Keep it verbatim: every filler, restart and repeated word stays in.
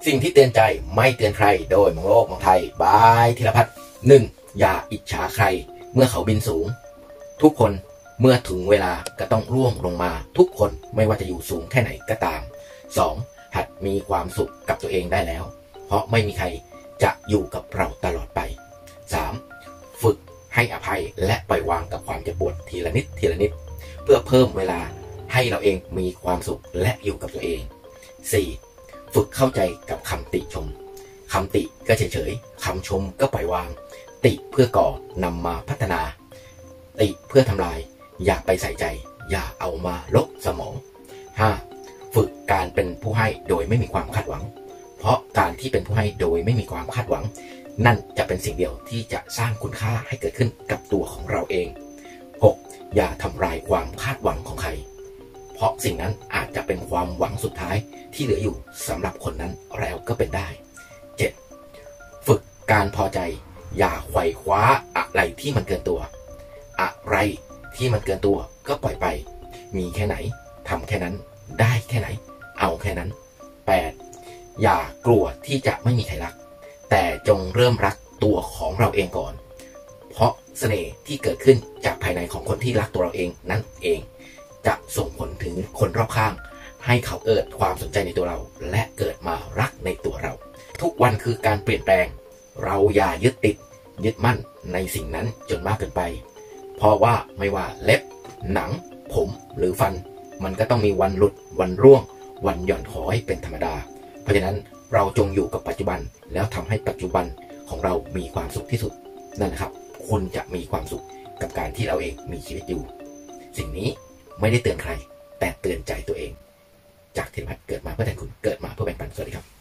สิ่งที่เตือนใจไม่เตือนใครโดยมองโลกมองไทยบายธีรพัฒน์หนึ่งอย่าอิจฉาใครเมื่อเขาบินสูงทุกคนเมื่อถึงเวลาก็ต้องร่วงลงมาทุกคนไม่ว่าจะอยู่สูงแค่ไหนก็ตาม สอง หัดมีความสุขกับตัวเองได้แล้วเพราะไม่มีใครจะอยู่กับเราตลอดไป สาม ฝึกให้อภัยและปล่อยวางกับความเจ็บปวดทีละนิดทีละนิดเพื่อเพิ่มเวลาให้เราเองมีความสุขและอยู่กับตัวเอง สี่ ฝึกเข้าใจกับคำติชมคำติก็เฉยๆคำชมก็ปล่อยวางติเพื่อก่อนำมาพัฒนาติเพื่อทำลายอย่าไปใส่ใจอย่าเอามาลบสมอง ห้า ฝึกการเป็นผู้ให้โดยไม่มีความคาดหวังเพราะการที่เป็นผู้ให้โดยไม่มีความคาดหวังนั่นจะเป็นสิ่งเดียวที่จะสร้างคุณค่าให้เกิดขึ้นกับตัวของเราเอง หก อย่าทำลายความคาดหวังของใครเพราะสิ่งนั้นอาจจะเป็นความหวังสุดท้ายที่เหลืออยู่สำหรับคนนั้นแล้วก็เป็นได้ เจ็ด ฝึกการพอใจอย่าไขว่คว้าอะไรที่มันเกินตัวอะไรที่มันเกินตัวก็ปล่อยไปมีแค่ไหนทำแค่นั้นได้แค่ไหนเอาแค่นั้น แปด อย่ากลัวที่จะไม่มีใครรักแต่จงเริ่มรักตัวของเราเองก่อนเพราะเสน่ห์ที่เกิดขึ้นจากภายในของคนที่รักตัวเราเองนั่นเองจะส่งผลถึงคนรอบข้างให้เขาเกิดความสนใจในตัวเราและเกิดมารักในตัวเราทุกวันคือการเปลี่ยนแปลงเราอย่ายึดติดยึดมั่นในสิ่งนั้นจนมากเกินไปเพราะว่าไม่ว่าเล็บหนังผมหรือฟันมันก็ต้องมีวันหลุดวันร่วงวันหย่อนคอยเป็นธรรมดาเพราะฉะนั้นเราจงอยู่กับปัจจุบันแล้วทำให้ปัจจุบันของเรามีความสุขที่สุดนั่นแหละครับคุณจะมีความสุขกับการที่เราเองมีชีวิตอยู่สิ่งนี้ไม่ได้เตือนใครแต่เตือนใจตัวเองจากธีรพัฒน์เกิดมาเพื่อแทนคุณเกิดมาเพื่อแบ่งปันสวัสดีครับ